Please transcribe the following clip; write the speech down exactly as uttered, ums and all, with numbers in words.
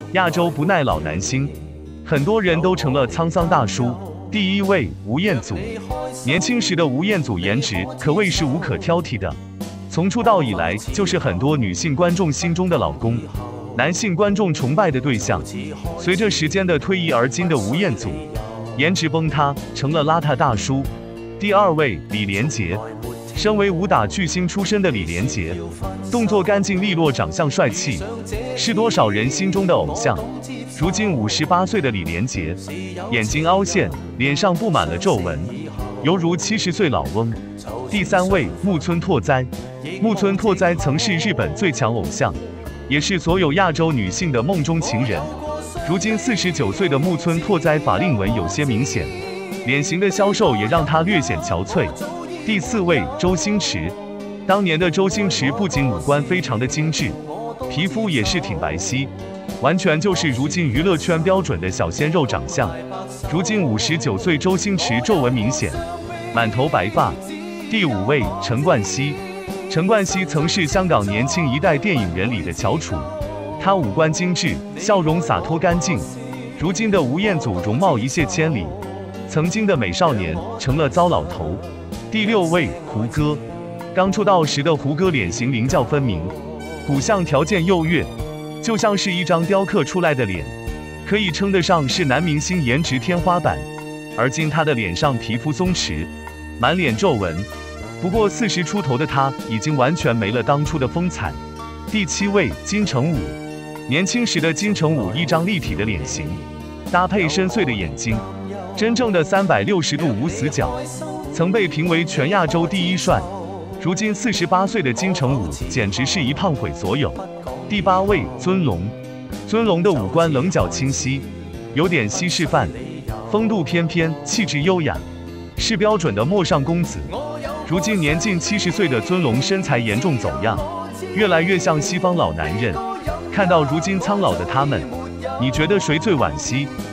亚洲不耐老男星，很多人都成了沧桑大叔。第一位，吴彦祖。年轻时的吴彦祖颜值可谓是无可挑剔的，从出道以来就是很多女性观众心中的老公，男性观众崇拜的对象。随着时间的推移，而今的吴彦祖颜值崩塌，成了邋遢大叔。第二位，李连杰。身为武打巨星出身的李连杰，动作干净利落，长相帅气，是多少人心中的偶像。如今五十八岁的李连杰，眼睛凹陷，脸上布满了皱纹，犹如七十岁老翁。第三位，木村拓哉。木村拓哉曾是日本最强偶像，也是所有亚洲女性的梦中情人。如今四十九岁的木村拓哉，法令纹有些明显，脸型的消瘦也让他略显憔悴。第四位，周星驰。当年的周星驰不仅五官非常的精致，皮肤也是挺白皙，完全就是如今娱乐圈标准的小鲜肉长相。如今五十九岁，周星驰皱纹明显，满头白发。第五位，陈冠希。陈冠希曾是香港年轻一代电影人里的翘楚，他五官精致，笑容洒脱干净。如今的吴彦祖容貌一泻千里，曾经的美少年成了糟老头。第六位，胡歌。刚出道时的胡歌脸型棱角分明，骨相条件优越，就像是一张雕刻出来的脸，可以称得上是男明星颜值天花板。而今他的脸上皮肤松弛，满脸皱纹，不过四十出头的他已经完全没了当初的风采。第七位，金城武。年轻时的金城武，一张立体的脸型，搭配深邃的眼睛，真正的三百六十度无死角，曾被评为全亚洲第一帅。如今四十八岁的金城武简直是一胖毁所有。第八位，尊龙。尊龙的五官棱角清晰，有点西式范，风度翩翩，气质优雅，是标准的陌上公子。如今年近七十岁的尊龙身材严重走样，越来越像西方老男人。看到如今苍老的他们，你觉得谁最惋惜？